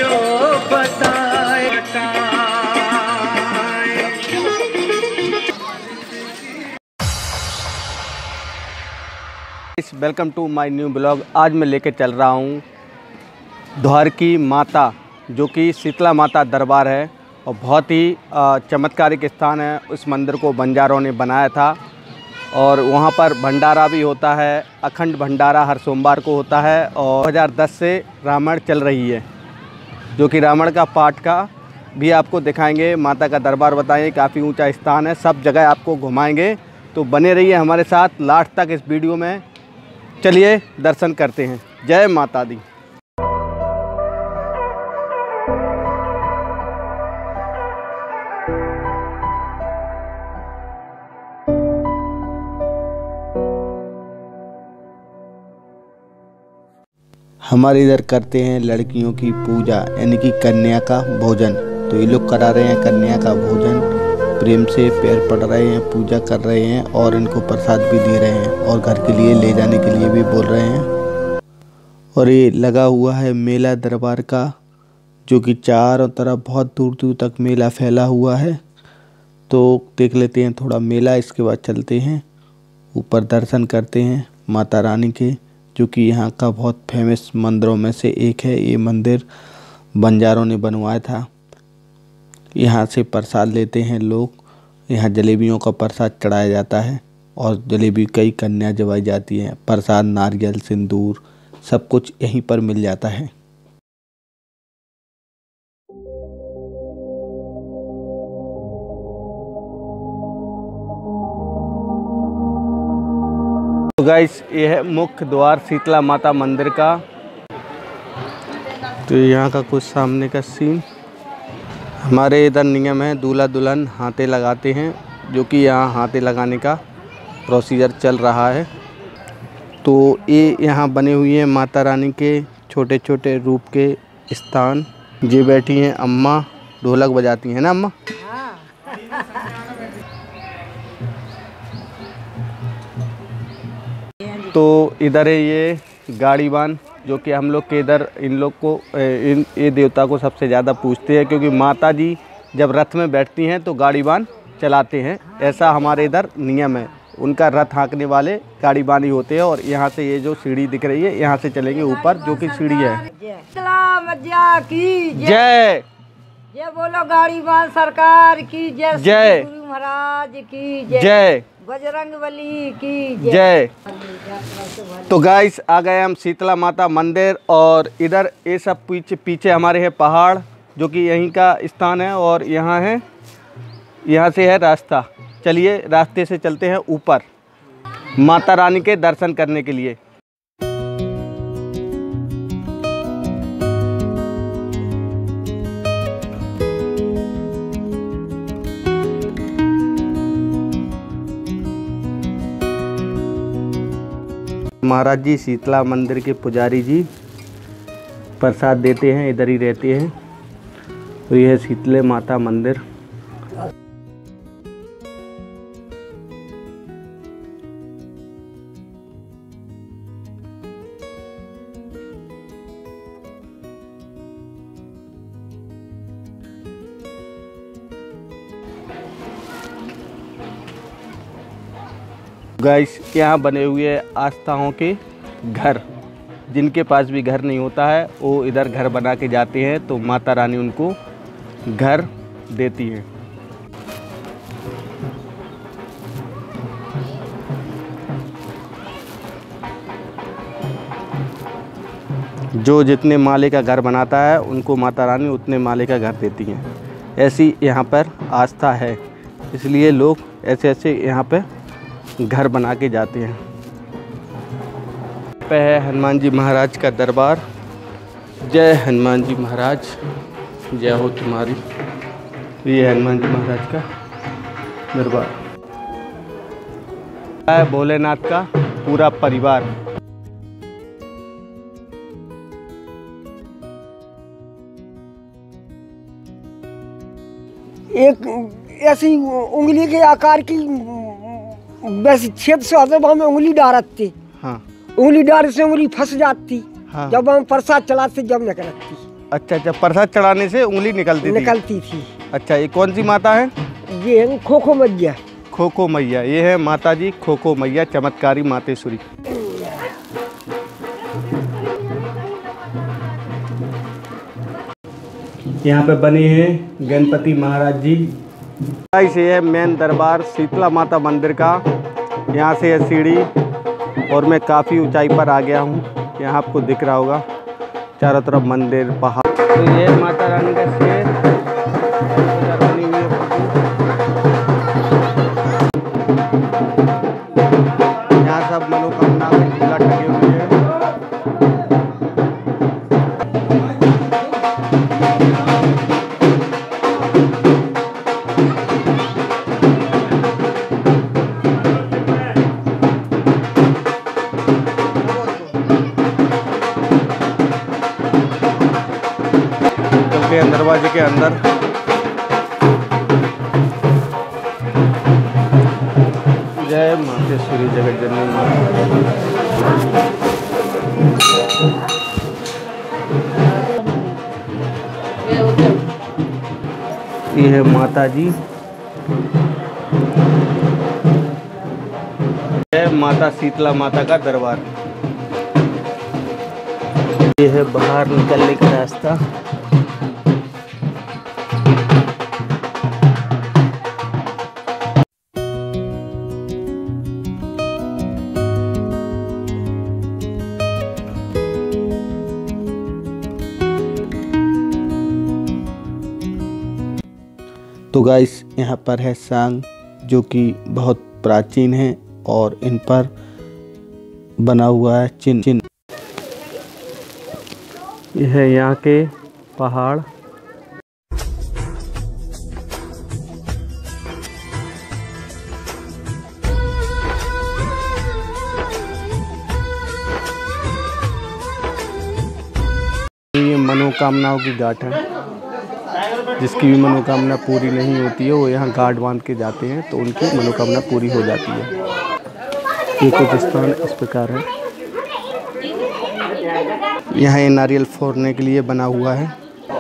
Welcome to my new blog. आज मैं लेके चल रहा हूँ द्वार की माता, जो कि शीतला माता दरबार है और बहुत ही चमत्कारिक स्थान है। उस मंदिर को बंजारों ने बनाया था और वहाँ पर भंडारा भी होता है। अखंड भंडारा हर सोमवार को होता है और 2010 से रामायण चल रही है, जो कि रामायण का पाठ का भी आपको दिखाएंगे। माता का दरबार बताएंगे, काफ़ी ऊंचा स्थान है, सब जगह आपको घुमाएंगे। तो बने रहिए हमारे साथ लास्ट तक इस वीडियो में। चलिए दर्शन करते हैं। जय माता दी। हमारे इधर करते हैं लड़कियों की पूजा, यानी कि कन्या का भोजन। तो ये लोग करा रहे हैं कन्या का भोजन, प्रेम से पैर पड़ रहे हैं, पूजा कर रहे हैं और इनको प्रसाद भी दे रहे हैं और घर के लिए ले जाने के लिए भी बोल रहे हैं। और ये लगा हुआ है मेला दरबार का, जो कि चारों तरफ बहुत दूर दूर तक मेला फैला हुआ है। तो देख लेते हैं थोड़ा मेला, इसके बाद चलते हैं ऊपर, दर्शन करते हैं माता रानी के, जो कि यहाँ का बहुत फेमस मंदिरों में से एक है। ये मंदिर बंजारों ने बनवाया था। यहाँ से प्रसाद लेते हैं लोग। यहाँ जलेबियों का प्रसाद चढ़ाया जाता है और जलेबी कई कन्या जवाई जाती है। प्रसाद, नारियल, सिंदूर सब कुछ यहीं पर मिल जाता है। तो गाइस, ये है मुख्य द्वार शीतला माता मंदिर का। तो यहाँ का कुछ सामने का सीन। हमारे इधर नियम है, दूल्हा दुल्हन हाथे लगाते हैं, जो कि यहाँ हाथे लगाने का प्रोसीजर चल रहा है। तो ये यहाँ बने हुए हैं माता रानी के छोटे छोटे रूप के स्थान। ये बैठी हैं अम्मा, ढोलक बजाती हैं ना अम्मा। तो इधर है ये गाड़ीवान, जो कि हम लोग के इधर इन लोग को ये देवता को सबसे ज़्यादा पूजते हैं, क्योंकि माता जी जब रथ में बैठती हैं तो गाड़ीवान चलाते हैं। ऐसा हमारे इधर नियम है। उनका रथ हाँकने वाले गाड़ीवान ही होते हैं। और यहाँ से ये जो सीढ़ी दिख रही है, यहाँ से चलेंगे ऊपर, जो कि सीढ़ी है। जय जय बोलो गाड़ीवान सरकार की जय, जय गुरु महाराज की जय, जय बजरंगबली की जय। तो गाइस, आ गए हम शीतला माता मंदिर और इधर ये सब पीछे हमारे है पहाड़, जो कि यहीं का स्थान है। और यहाँ से है रास्ता। चलिए रास्ते से चलते हैं ऊपर माता रानी के दर्शन करने के लिए। महाराज जी शीतला मंदिर के पुजारी जी प्रसाद देते हैं, इधर ही रहते हैं। तो यह है शीतले माता मंदिर। गाइस, यहाँ बने हुए आस्थाओं के घर, जिनके पास भी घर नहीं होता है वो इधर घर बना के जाते हैं, तो माता रानी उनको घर देती हैं। जो जितने माले का घर बनाता है उनको माता रानी उतने माले का घर देती हैं। ऐसी यहाँ पर आस्था है, इसलिए लोग ऐसे ऐसे यहाँ पे घर बना के जाते हैं। पे है हनुमान जी महाराज का दरबार। जय हनुमान जी महाराज, जय हो तुम्हारी। ये हनुमान जी महाराज का दरबार है। भोलेनाथ का पूरा परिवार। एक ऐसी उंगली के आकार की वैसे छेद से होते में उंगली डालती। हाँ। उंगली डाल से उंगली फंस जाती। हाँ। जब हम प्रसाद चलाते जब न करती। अच्छा अच्छा, प्रसाद चढ़ाने से उंगली निकलती थी। अच्छा, ये कौन सी माता है? ये है खोखो मैया। खोखो मैया, ये है माता जी खोखो मैया, चमत्कारी मातेश्वरी। यहाँ पे बने हैं गणपति महाराज जी। से है मेन दरबार शीतला माता मंदिर का। यहाँ से है सीढ़ी और मैं काफ़ी ऊंचाई पर आ गया हूँ। यहाँ आपको दिख रहा होगा चारों तरफ मंदिर पहाड़। तो ये माता रानी का शेर बनी हुई है। यहाँ सब मनोकामना की झूला टंगे हुए हैं। दरवाजे के अंदर जय मातेश्वरी जगत जननी माता। ये है माता जी, जय माता शीतला माता का दरबार। ये है बाहर निकलने का रास्ता। तो गाइस, यहाँ पर है सांग जो कि बहुत प्राचीन है और इन पर बना हुआ है चिन्ह। यह है यहाँ के पहाड़। ये मनोकामनाओं की घाट है। जिसकी भी मनोकामना पूरी नहीं होती है वो यहाँ गांठ बांध के जाते हैं तो उनकी मनोकामना पूरी हो जाती है। ये कुछ स्थान इस प्रकार है। यहाँ ये नारियल फोड़ने के लिए बना हुआ है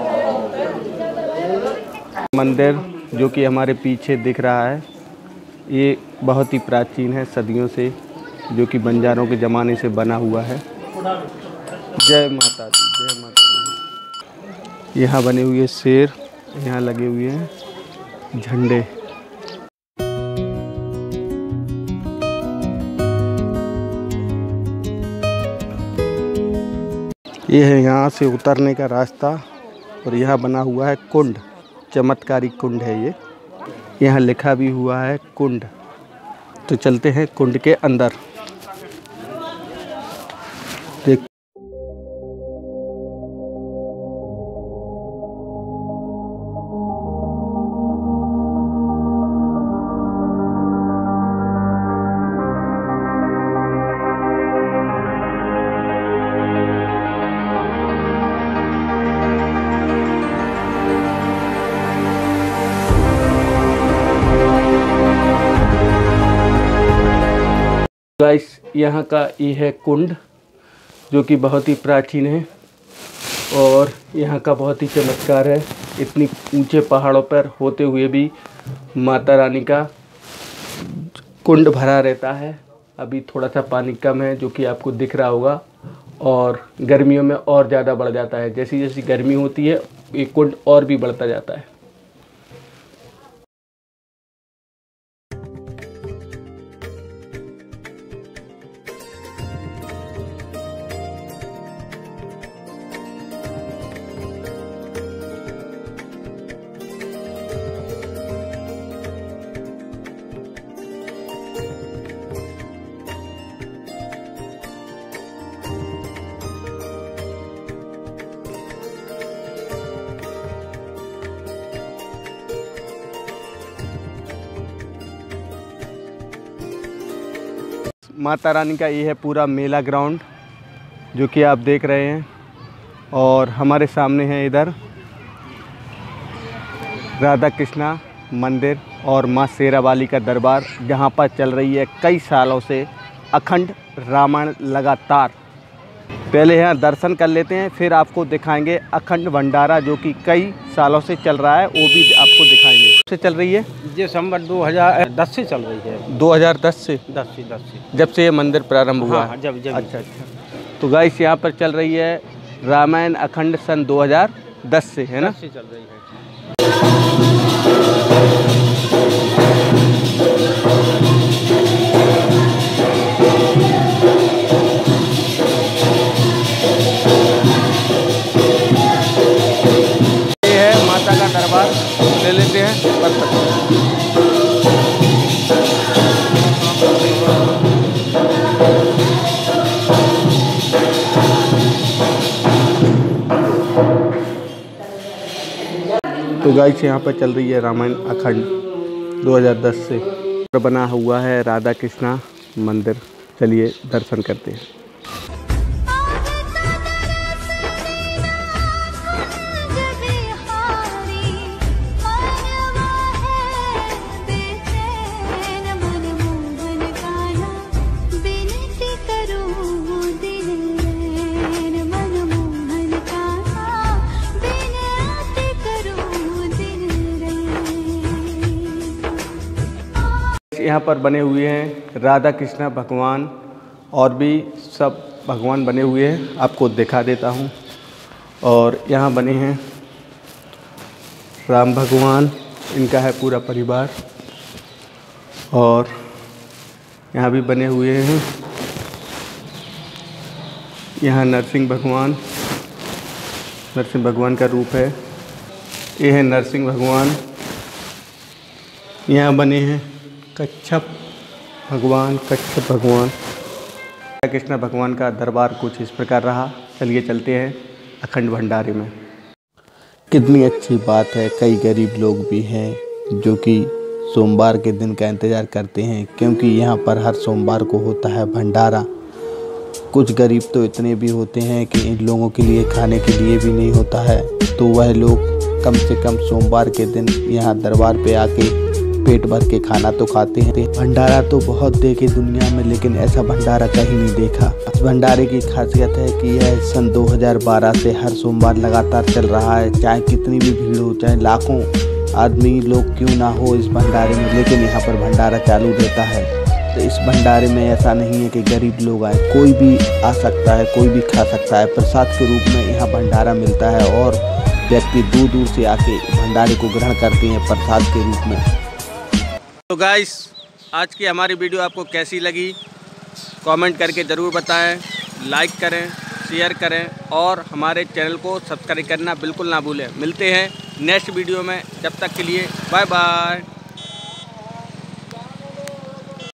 मंदिर जो कि हमारे पीछे दिख रहा है। ये बहुत ही प्राचीन है, सदियों से, जो कि बंजारों के ज़माने से बना हुआ है। जय माता दी, जय माता दी। यहाँ बने हुए शेर, यहाँ लगे हुए हैं झंडे। ये है यहाँ से उतरने का रास्ता और यहाँ बना हुआ है कुंड, चमत्कारी कुंड है ये। यहाँ लिखा भी हुआ है कुंड। तो चलते हैं कुंड के अंदर। देख गाइस, यहाँ का ये है कुंड जो कि बहुत ही प्राचीन है और यहाँ का बहुत ही चमत्कार है। इतनी ऊंचे पहाड़ों पर होते हुए भी माता रानी का कुंड भरा रहता है। अभी थोड़ा सा पानी कम है जो कि आपको दिख रहा होगा और गर्मियों में और ज़्यादा बढ़ जाता है। जैसी जैसी गर्मी होती है ये कुंड और भी बढ़ता जाता है। माता रानी का ये है पूरा मेला ग्राउंड जो कि आप देख रहे हैं और हमारे सामने है इधर राधा कृष्णा मंदिर और माँ शेरावाली का दरबार, जहाँ पर चल रही है कई सालों से अखंड रामायण लगातार। पहले यहाँ दर्शन कर लेते हैं, फिर आपको दिखाएंगे अखंड भंडारा जो कि कई सालों से चल रहा है, वो भी आपको दिखाएंगे। से चल रही है दिसंबर 2010 से चल रही है। 2010 से 10 से जब से ये मंदिर प्रारंभ हुआ? हाँ, जब अच्छा। तो गाइस यहाँ पर चल रही है रामायण अखंड सन 2010 से, है ना? 10 से चल रही है। ये है माता का दरबार, ले लेते हैं तो गाइस यहाँ पर चल रही है रामायण अखंड 2010 से बना हुआ है राधा कृष्णा मंदिर। चलिए दर्शन करते हैं। यहाँ पर बने हुए हैं राधा कृष्णा भगवान और भी सब भगवान बने हुए हैं, आपको दिखा देता हूँ। और यहाँ बने हैं राम भगवान, इनका है पूरा परिवार। और यहाँ भी बने हुए हैं, यहाँ नरसिंह भगवान का रूप है। ये है नरसिंह भगवान। यहाँ बने हैं कच्छप भगवान। कृष्ण भगवान का दरबार कुछ इस प्रकार रहा। चलिए चलते हैं अखंड भंडारे में। कितनी अच्छी बात है, कई गरीब लोग भी हैं जो कि सोमवार के दिन का इंतज़ार करते हैं, क्योंकि यहाँ पर हर सोमवार को होता है भंडारा। कुछ गरीब तो इतने भी होते हैं कि इन लोगों के लिए खाने के लिए भी नहीं होता है, तो वह लोग कम से कम सोमवार के दिन यहाँ दरबार पे आके पेट भर के खाना तो खाते हैं। भंडारा तो बहुत देखे दुनिया में, लेकिन ऐसा भंडारा कहीं नहीं देखा। इस भंडारे की खासियत है कि यह सन 2012 से हर सोमवार लगातार चल रहा है। चाहे कितनी भी भीड़ हो, चाहे लाखों आदमी लोग क्यों ना हो इस भंडारे में, लेकिन यहाँ पर भंडारा चालू रहता है। तो इस भंडारे में ऐसा नहीं है कि गरीब लोग आए, कोई भी आ सकता है, कोई भी खा सकता है। प्रसाद के रूप में यहाँ भंडारा मिलता है और व्यक्ति दूर दूर से आके भंडारे को ग्रहण करते हैं प्रसाद के रूप में। तो गाइस, आज की हमारी वीडियो आपको कैसी लगी कमेंट करके ज़रूर बताएं, लाइक करें, शेयर करें और हमारे चैनल को सब्सक्राइब करना बिल्कुल ना भूलें। मिलते हैं नेक्स्ट वीडियो में, जब तक के लिए बाय बाय।